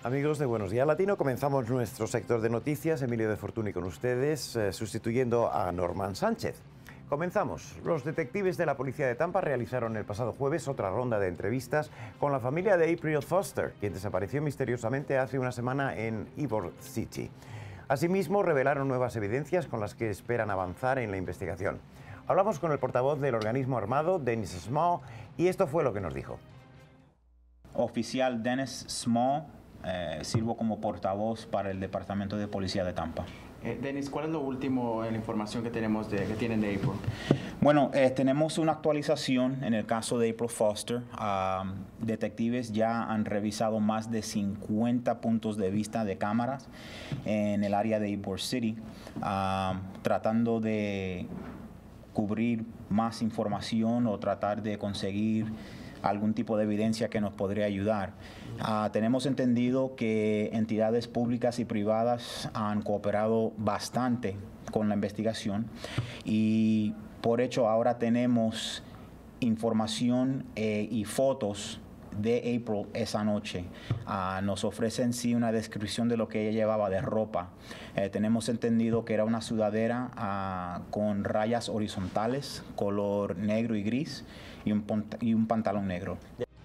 Amigos de Buenos Días Latino, comenzamos nuestro sector de noticias. Emilio de Fortuny con ustedes, sustituyendo a Norman Sánchez. Comenzamos. Los detectives de la policía de Tampa realizaron el pasado jueves otra ronda de entrevistas con la familia de April Foster, quien desapareció misteriosamente hace una semana en Ybor City. Asimismo, revelaron nuevas evidencias con las que esperan avanzar en la investigación. Hablamos con el portavoz del organismo armado, Dennis Small, y esto fue lo que nos dijo. Oficial Dennis Small, sirvo como portavoz para el Departamento de Policía de Tampa. Dennis, ¿cuál es lo último en la información que tenemos que tienen de April? Bueno, tenemos una actualización en el caso de April Foster. Detectives ya han revisado más de 50 puntos de vista de cámaras en el área de Ybor City, tratando de cubrir más información o tratar de conseguir algún tipo de evidencia que nos podría ayudar. Tenemos entendido que entidades públicas y privadas han cooperado bastante con la investigación y por hecho ahora tenemos información y fotos de April esa noche. Nos ofrecen sí una descripción de lo que ella llevaba de ropa. Tenemos entendido que era una sudadera con rayas horizontales, color negro y gris, y un pantalón negro.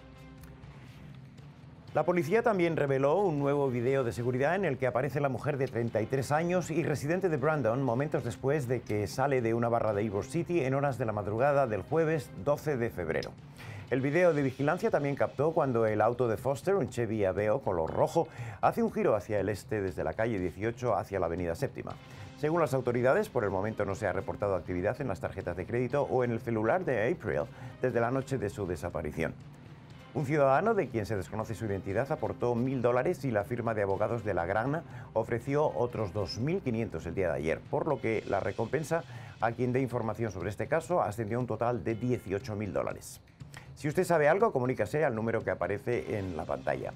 La policía también reveló un nuevo video de seguridad en el que aparece la mujer de 33 años y residente de Brandon momentos después de que sale de una barra de Ybor City en horas de la madrugada del jueves 12 de febrero. El video de vigilancia también captó cuando el auto de Foster, un Chevy Aveo color rojo, hace un giro hacia el este desde la calle 18 hacia la avenida Séptima. Según las autoridades, por el momento no se ha reportado actividad en las tarjetas de crédito o en el celular de April desde la noche de su desaparición. Un ciudadano, de quien se desconoce su identidad, aportó $1.000 y la firma de abogados de la Grana ofreció otros 2.500 el día de ayer, por lo que la recompensa a quien dé información sobre este caso ascendió a un total de $18.000. Si usted sabe algo, comunícase al número que aparece en la pantalla.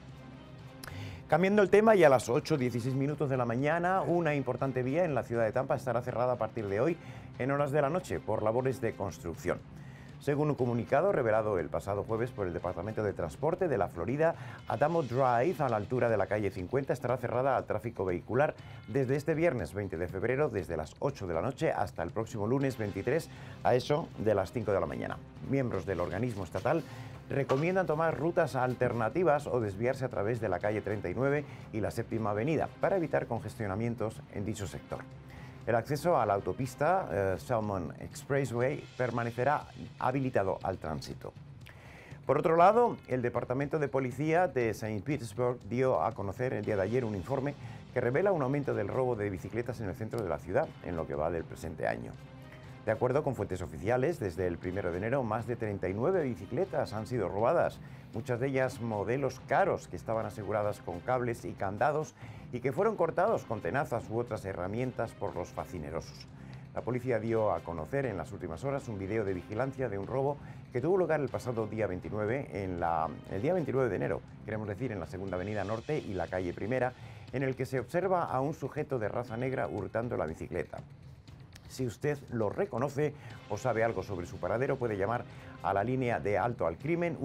Cambiando el tema, y a las 8:16 de la mañana, una importante vía en la ciudad de Tampa estará cerrada a partir de hoy en horas de la noche por labores de construcción. Según un comunicado revelado el pasado jueves por el Departamento de Transporte de la Florida, Adamo Drive, a la altura de la calle 50, estará cerrada al tráfico vehicular desde este viernes 20 de febrero, desde las 8 de la noche hasta el próximo lunes 23, a eso de las 5 de la mañana. Miembros del organismo estatal recomiendan tomar rutas alternativas o desviarse a través de la calle 39 y la Séptima Avenida para evitar congestionamientos en dicho sector. El acceso a la autopista Salmon Expressway permanecerá habilitado al tránsito. Por otro lado, el Departamento de Policía de St. Petersburg dio a conocer el día de ayer un informe que revela un aumento del robo de bicicletas en el centro de la ciudad en lo que va del presente año. De acuerdo con fuentes oficiales, desde el 1 de enero más de 39 bicicletas han sido robadas, muchas de ellas modelos caros que estaban aseguradas con cables y candados y que fueron cortados con tenazas u otras herramientas por los facinerosos. La policía dio a conocer en las últimas horas un video de vigilancia de un robo que tuvo lugar el pasado día 29, el día 29 de enero, queremos decir, en la Segunda Avenida Norte y la calle Primera, en el que se observa a un sujeto de raza negra hurtando la bicicleta. Si usted lo reconoce o sabe algo sobre su paradero, puede llamar a la línea de Alto al Crimen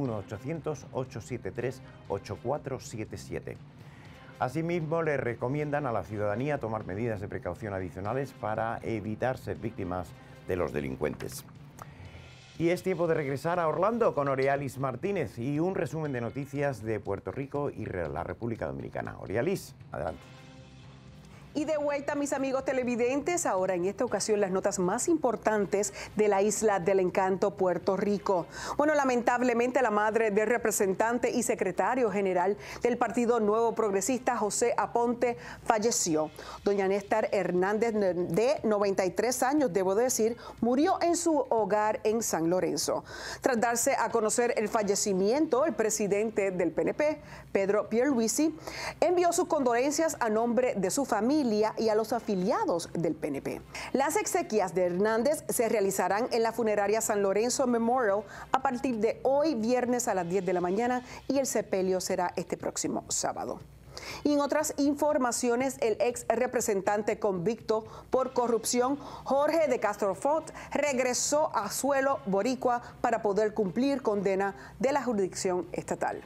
1-800-873-8477. Asimismo, le recomiendan a la ciudadanía tomar medidas de precaución adicionales para evitar ser víctimas de los delincuentes. Y es tiempo de regresar a Orlando con Orealis Martínez y un resumen de noticias de Puerto Rico y la República Dominicana. Orealis, adelante. Y de vuelta, mis amigos televidentes, ahora en esta ocasión las notas más importantes de la Isla del Encanto, Puerto Rico. Bueno, lamentablemente la madre del representante y secretario general del Partido Nuevo Progresista, José Aponte, falleció. Doña Néstor Hernández, de 93 años, debo decir, murió en su hogar en San Lorenzo. Tras darse a conocer el fallecimiento, el presidente del PNP, Pedro Pierluisi, envió sus condolencias a nombre de su familia y a los afiliados del PNP. Las exequias de Hernández se realizarán en la funeraria San Lorenzo Memorial a partir de hoy viernes a las 10 de la mañana y el sepelio será este próximo sábado. Y en otras informaciones, el ex representante convicto por corrupción, Jorge de Castro Font, regresó a suelo boricua para poder cumplir condena de la jurisdicción estatal.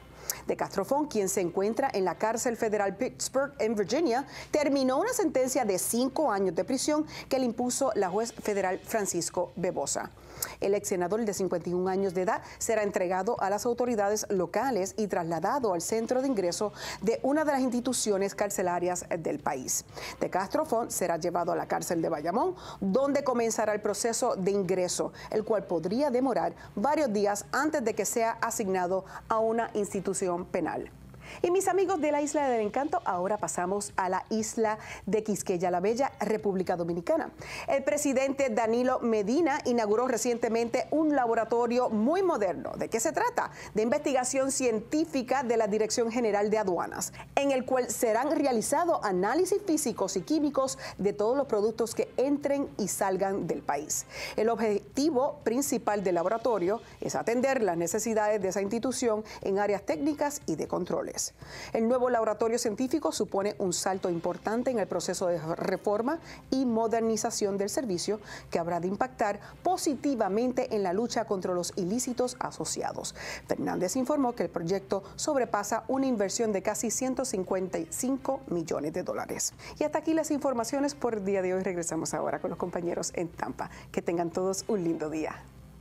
De Castrofón, quien se encuentra en la cárcel federal Pittsburgh en Virginia, terminó una sentencia de 5 años de prisión que le impuso la juez federal Francisco Bebosa. El ex senador de 51 años de edad será entregado a las autoridades locales y trasladado al centro de ingreso de una de las instituciones carcelarias del país. De Castrofón será llevado a la cárcel de Bayamón, donde comenzará el proceso de ingreso, el cual podría demorar varios días antes de que sea asignado a una institución penal. Y mis amigos de la Isla del Encanto, ahora pasamos a la isla de Quisqueya la Bella, República Dominicana. El presidente Danilo Medina inauguró recientemente un laboratorio muy moderno. ¿De qué se trata? De investigación científica de la Dirección General de Aduanas, en el cual serán realizados análisis físicos y químicos de todos los productos que entren y salgan del país. El objetivo principal del laboratorio es atender las necesidades de esa institución en áreas técnicas y de controles. El nuevo laboratorio científico supone un salto importante en el proceso de reforma y modernización del servicio que habrá de impactar positivamente en la lucha contra los ilícitos asociados. Fernández informó que el proyecto sobrepasa una inversión de casi 155 millones de dólares. Y hasta aquí las informaciones por el día de hoy. Regresamos ahora con los compañeros en Tampa. Que tengan todos un lindo día.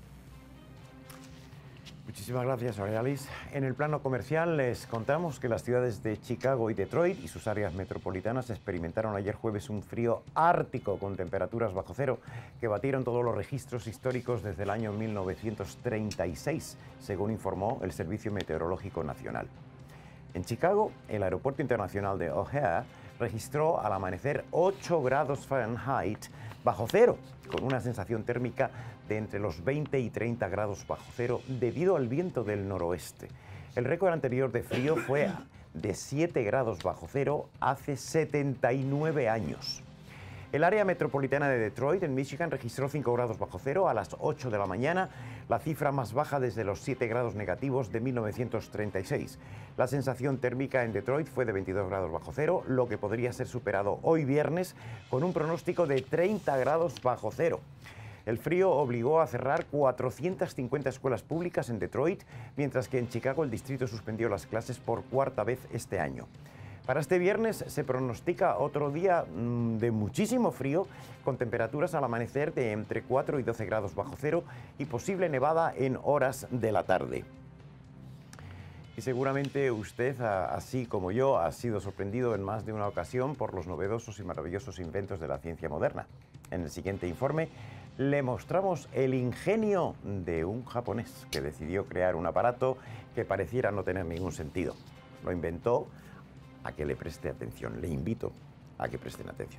Muchísimas gracias, Aurealis. En el plano comercial les contamos que las ciudades de Chicago y Detroit y sus áreas metropolitanas experimentaron ayer jueves un frío ártico con temperaturas bajo cero que batieron todos los registros históricos desde el año 1936, según informó el Servicio Meteorológico Nacional. En Chicago, el Aeropuerto Internacional de O'Hare registró al amanecer 8 grados Fahrenheit bajo cero, con una sensación térmica de entre los 20 y 30 grados bajo cero debido al viento del noroeste. El récord anterior de frío fue de 7 grados bajo cero hace 79 años. El área metropolitana de Detroit, en Michigan, registró 5 grados bajo cero a las 8 de la mañana, la cifra más baja desde los 7 grados negativos de 1936. La sensación térmica en Detroit fue de 22 grados bajo cero, lo que podría ser superado hoy viernes con un pronóstico de 30 grados bajo cero. El frío obligó a cerrar 450 escuelas públicas en Detroit, mientras que en Chicago el distrito suspendió las clases por cuarta vez este año. Para este viernes se pronostica otro día de muchísimo frío, con temperaturas al amanecer de entre 4 y 12 grados bajo cero y posible nevada en horas de la tarde. Y seguramente usted, así como yo, ha sido sorprendido en más de una ocasión por los novedosos y maravillosos inventos de la ciencia moderna. En el siguiente informe le mostramos el ingenio de un japonés que decidió crear un aparato que pareciera no tener ningún sentido. Lo inventó. A que le preste atención. Le invito a que presten atención.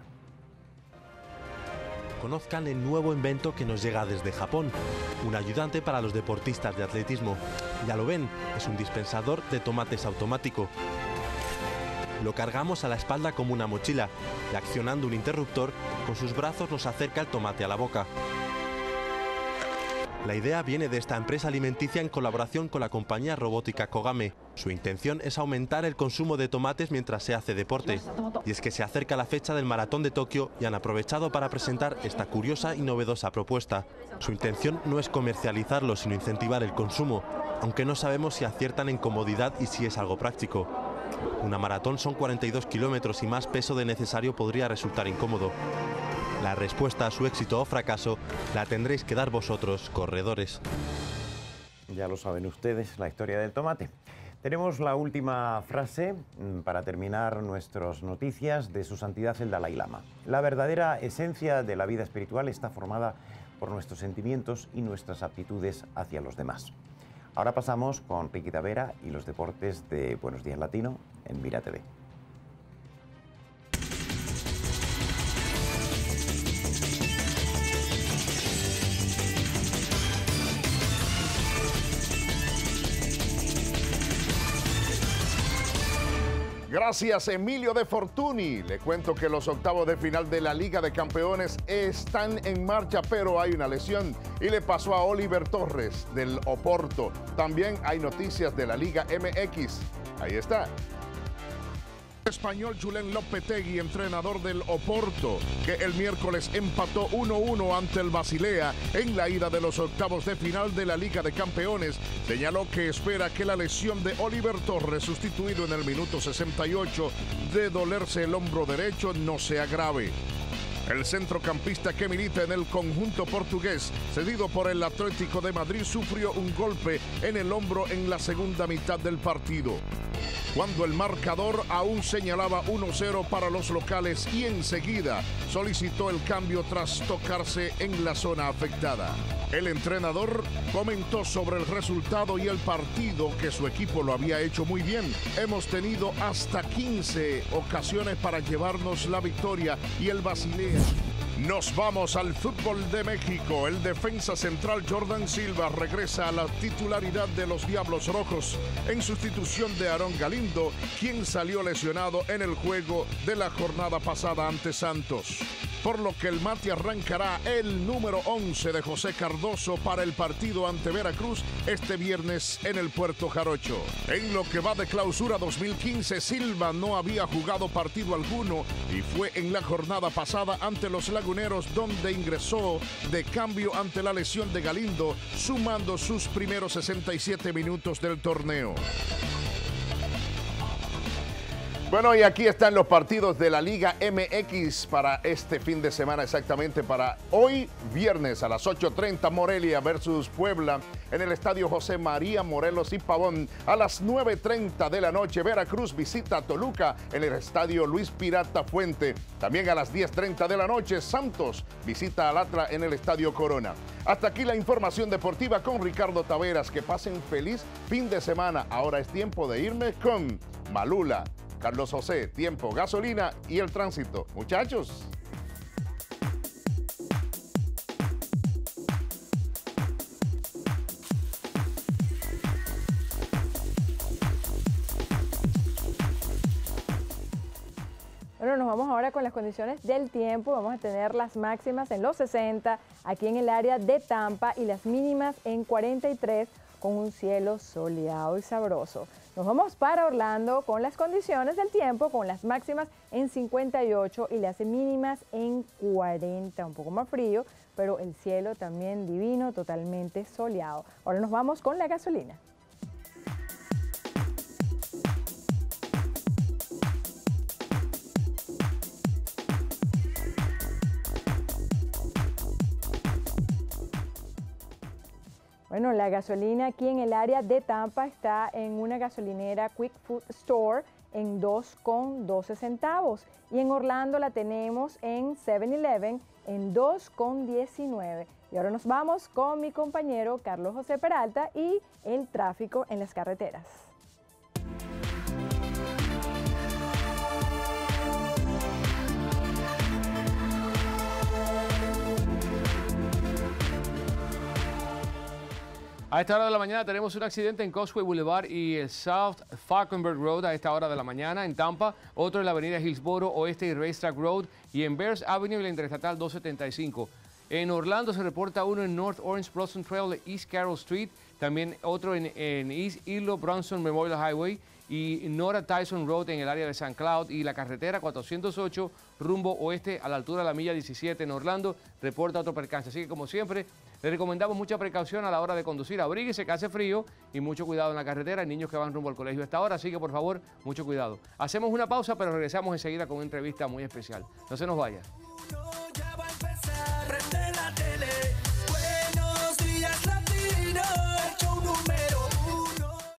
Conozcan el nuevo invento que nos llega desde Japón. Un ayudante para los deportistas de atletismo. Ya lo ven, es un dispensador de tomates automático. Lo cargamos a la espalda como una mochila y accionando un interruptor, con sus brazos nos acerca el tomate a la boca. La idea viene de esta empresa alimenticia en colaboración con la compañía robótica Kogame. Su intención es aumentar el consumo de tomates mientras se hace deporte. Y es que se acerca la fecha del Maratón de Tokio y han aprovechado para presentar esta curiosa y novedosa propuesta. Su intención no es comercializarlo, sino incentivar el consumo, aunque no sabemos si aciertan en comodidad y si es algo práctico. Una maratón son 42 kilómetros y más peso de necesario podría resultar incómodo. La respuesta a su éxito o fracaso la tendréis que dar vosotros, corredores. Ya lo saben ustedes, la historia del tomate. Tenemos la última frase para terminar nuestras noticias de Su Santidad el Dalai Lama. La verdadera esencia de la vida espiritual está formada por nuestros sentimientos y nuestras aptitudes hacia los demás. Ahora pasamos con Ricky Tavera y los deportes de Buenos Días Latino en Mira TV. Gracias, Emilio de Fortuny. Le cuento que los octavos de final de la Liga de Campeones están en marcha, pero hay una lesión y le pasó a Oliver Torres del Oporto. También hay noticias de la Liga MX. Ahí está. Español Julen Lopetegui, entrenador del Oporto, que el miércoles empató 1-1 ante el Basilea en la ida de los octavos de final de la Liga de Campeones, señaló que espera que la lesión de Oliver Torres, sustituido en el minuto 68 de dolerse el hombro derecho, no sea grave. El centrocampista que milita en el conjunto portugués, cedido por el Atlético de Madrid, sufrió un golpe en el hombro en la segunda mitad del partido, cuando el marcador aún señalaba 1-0 para los locales, y enseguida solicitó el cambio tras tocarse en la zona afectada. El entrenador comentó sobre el resultado y el partido, que su equipo lo había hecho muy bien. Hemos tenido hasta 15 ocasiones para llevarnos la victoria y el Basilea. Nos vamos al fútbol de México. El defensa central Jordan Silva regresa a la titularidad de los Diablos Rojos en sustitución de Aarón Galindo, quien salió lesionado en el juego de la jornada pasada ante Santos, por lo que el Mati arrancará el número 11 de José Cardoso para el partido ante Veracruz este viernes en el Puerto Jarocho. En lo que va de clausura 2015, Silva no había jugado partido alguno y fue en la jornada pasada ante los Laguneros donde ingresó de cambio ante la lesión de Galindo, sumando sus primeros 67 minutos del torneo. Bueno, y aquí están los partidos de la Liga MX para este fin de semana, exactamente para hoy, viernes a las 8:30, Morelia versus Puebla en el Estadio José María Morelos y Pavón. A las 9:30 de la noche, Veracruz visita a Toluca en el Estadio Luis Pirata Fuente. También a las 10:30 de la noche, Santos visita al Atlas en el Estadio Corona. Hasta aquí la información deportiva con Ricardo Taveras. Que pasen feliz fin de semana. Ahora es tiempo de irme con Malula, Carlos José, tiempo, gasolina y el tránsito. Muchachos. Bueno, nos vamos ahora con las condiciones del tiempo. Vamos a tener las máximas en los 60 aquí en el área de Tampa y las mínimas en 43 con un cielo soleado y sabroso. Nos vamos para Orlando con las condiciones del tiempo, con las máximas en 58 y las mínimas en 40, un poco más frío, pero el cielo también divino, totalmente soleado. Ahora nos vamos con la gasolina. Bueno, la gasolina aquí en el área de Tampa está en una gasolinera Quick Food Store en 2,12 centavos. Y en Orlando la tenemos en 7-Eleven en 2,19. Y ahora nos vamos con mi compañero Carlos José Peralta y el tráfico en las carreteras. A esta hora de la mañana tenemos un accidente en Causeway Boulevard y el South Falkenberg Road a esta hora de la mañana en Tampa, otro en la avenida Hillsboro Oeste y Racetrack Road y en Bears Avenue y la Interestatal 275. En Orlando se reporta uno en North Orange Blossom Trail, East Carroll Street, también otro en East Hilo Bronson Memorial Highway y Nora Tyson Road en el área de St. Cloud, y la carretera 408 rumbo oeste a la altura de la milla 17 en Orlando reporta otro percance. Así que, como siempre, le recomendamos mucha precaución a la hora de conducir. Abríguese, que hace frío, y mucho cuidado en la carretera. Hay niños que van rumbo al colegio a esta hora, así que por favor, mucho cuidado. Hacemos una pausa, pero regresamos enseguida con una entrevista muy especial. No se nos vaya.